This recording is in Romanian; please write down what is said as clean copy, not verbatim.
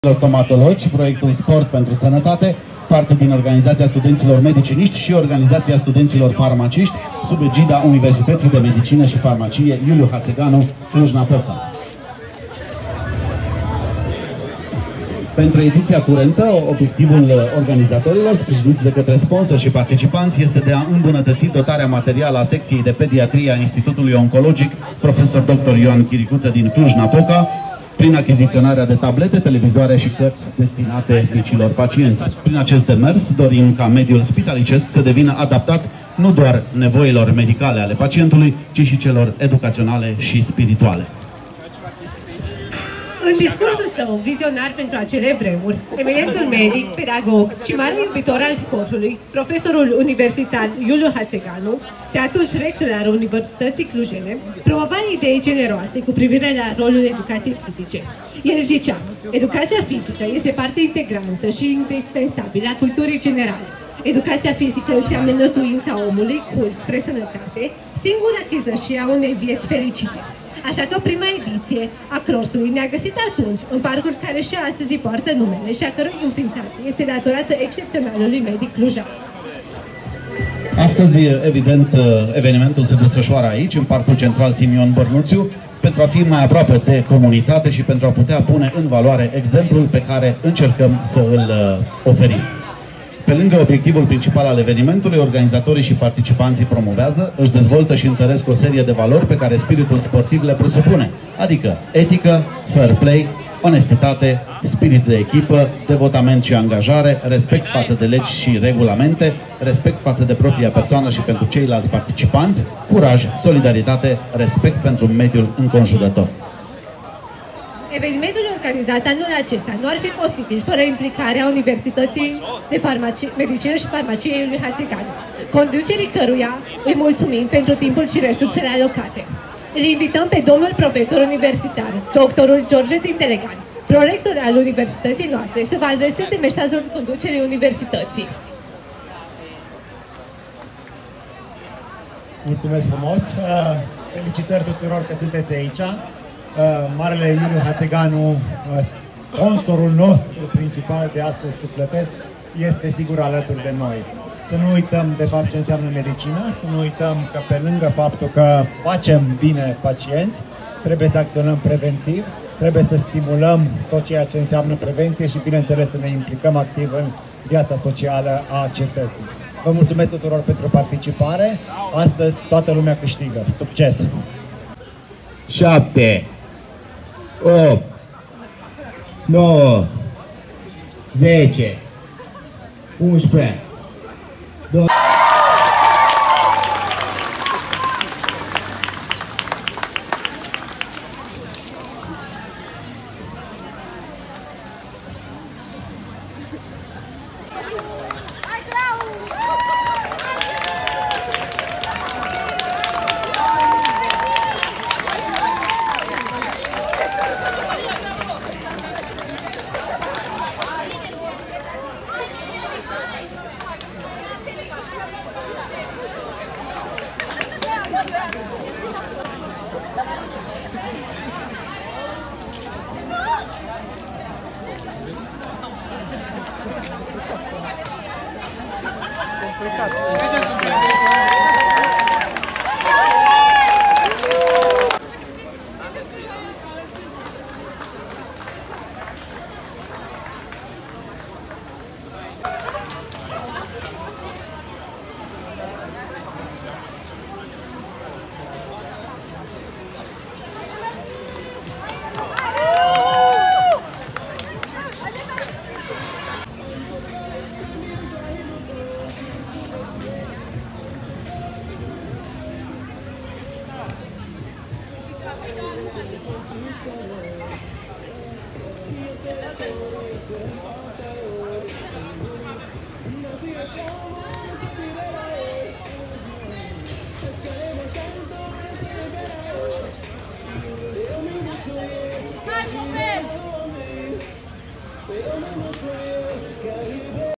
stomatologi, proiectul Sport pentru Sănătate, parte din Organizația Studenților Mediciniști și Organizația Studenților Farmaciști, sub egida Universității de Medicină și Farmacie Iuliu Hațeganu, Cluj-Napoca. Pentru ediția curentă, obiectivul organizatorilor, sprijiniți de către sponsori și participanți, este de a îmbunătăți dotarea materială a secției de pediatrie a Institutului Oncologic Profesor Dr. Ioan Chiricuță din Cluj-Napoca, prin achiziționarea de tablete, televizoare și cărți destinate micilor pacienți. Prin acest demers dorim ca mediul spitalicesc să devină adaptat nu doar nevoilor medicale ale pacientului, ci și celor educaționale și spirituale. În discursul său vizionar pentru acele vremuri, eminentul medic, pedagog și mare iubitor al sportului, profesorul universitar Iuliu Hațeganu, de atunci rector al Universității Clujene, promova idei generoase cu privire la rolul educației fizice. El zicea: educația fizică este parte integrantă și indispensabilă a culturii generale. Educația fizică înseamnă năzuința omului, curs spre sănătate, singura chizășie a unei vieți fericite. Așa că prima ediție a crossului ne-a găsit atunci în parcul care și astăzi îi poartă numele și a cărui înființare este datorată excepționalului medic clujan. Astăzi, evident, evenimentul se desfășoară aici, în Parcul Central Simion Bărnuțiu, pentru a fi mai aproape de comunitate și pentru a putea pune în valoare exemplul pe care încercăm să îl oferim. Pe lângă obiectivul principal al evenimentului, organizatorii și participanții promovează, își dezvoltă și întăresc o serie de valori pe care spiritul sportiv le presupune, adică etică, fair play, onestitate, spirit de echipă, devotament și angajare, respect față de legi și regulamente, respect față de propria persoană și pentru ceilalți participanți, curaj, solidaritate, respect pentru mediul înconjurător. Evenimentul organizat anul acesta nu ar fi posibil fără implicarea Universității de Medicină și Farmacie Iuliu Hațeganu, conducerii căruia îi mulțumim pentru timpul și resursele alocate. Îl invităm pe domnul profesor universitar, doctorul George Dintelegan, prorector al universității noastre, să vă adreseze mesajul conducerii universității. Mulțumesc frumos! Felicitări tuturor că sunteți aici! Marele Iuliu Hațeganu, sponsorul nostru principal de astăzi cu Plătesc, este sigur alături de noi. Să nu uităm de fapt ce înseamnă medicina, să nu uităm că pe lângă faptul că facem bine pacienți, trebuie să acționăm preventiv, trebuie să stimulăm tot ceea ce înseamnă prevenție și bineînțeles să ne implicăm activ în viața socială a cetății. Vă mulțumesc tuturor pentru participare, astăzi toată lumea câștigă. Succes! 7, 8, 9, 10, 11, 12... Yes,